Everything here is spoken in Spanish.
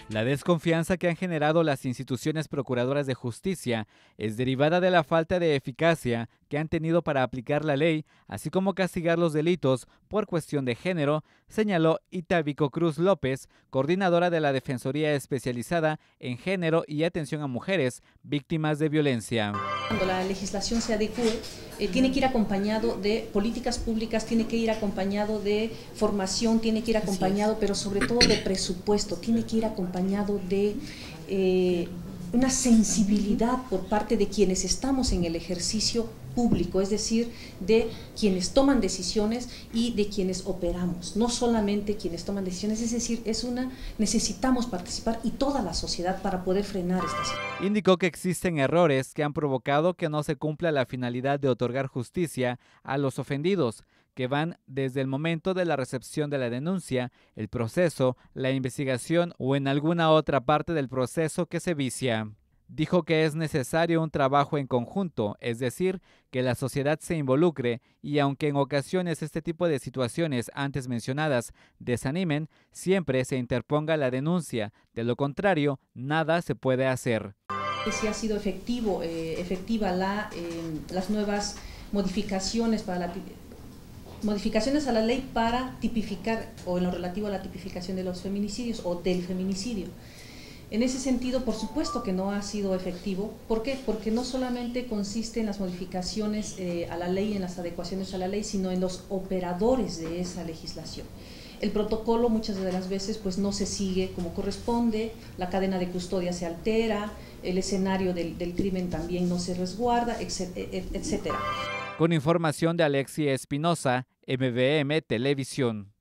La desconfianza que han generado las instituciones procuradoras de justicia es derivada de la falta de eficacia que han tenido para aplicar la ley, así como castigar los delitos por cuestión de género, señaló Itabico Cruz López, coordinadora de la Defensoría Especializada en Género y Atención a Mujeres víctimas de violencia. Cuando la legislación se adecue, tiene que ir acompañado de políticas públicas, tiene que ir acompañado de formación, tiene que ir acompañado, pero sobre todo de presupuesto, tiene que ir acompañado de una sensibilidad por parte de quienes estamos en el ejercicio público, es decir, de quienes toman decisiones y de quienes operamos, no solamente quienes toman decisiones, es decir, necesitamos participar y toda la sociedad para poder frenar esta situación. Indicó que existen errores que han provocado que no se cumpla la finalidad de otorgar justicia a los ofendidos, que van desde el momento de la recepción de la denuncia, el proceso, la investigación o en alguna otra parte del proceso que se vicia. Dijo que es necesario un trabajo en conjunto, es decir, que la sociedad se involucre y aunque en ocasiones este tipo de situaciones antes mencionadas desanimen, siempre se interponga la denuncia, de lo contrario, nada se puede hacer. Si ha sido efectiva las nuevas modificaciones a la ley para tipificar o en lo relativo a la tipificación de los feminicidios o del feminicidio. En ese sentido, por supuesto que no ha sido efectivo. ¿Por qué? Porque no solamente consiste en las modificaciones a la ley, en las adecuaciones a la ley, sino en los operadores de esa legislación. El protocolo muchas de las veces pues no se sigue como corresponde, la cadena de custodia se altera, el escenario del crimen también no se resguarda, etcétera. Con información de Alexia Espinosa, MVM Televisión.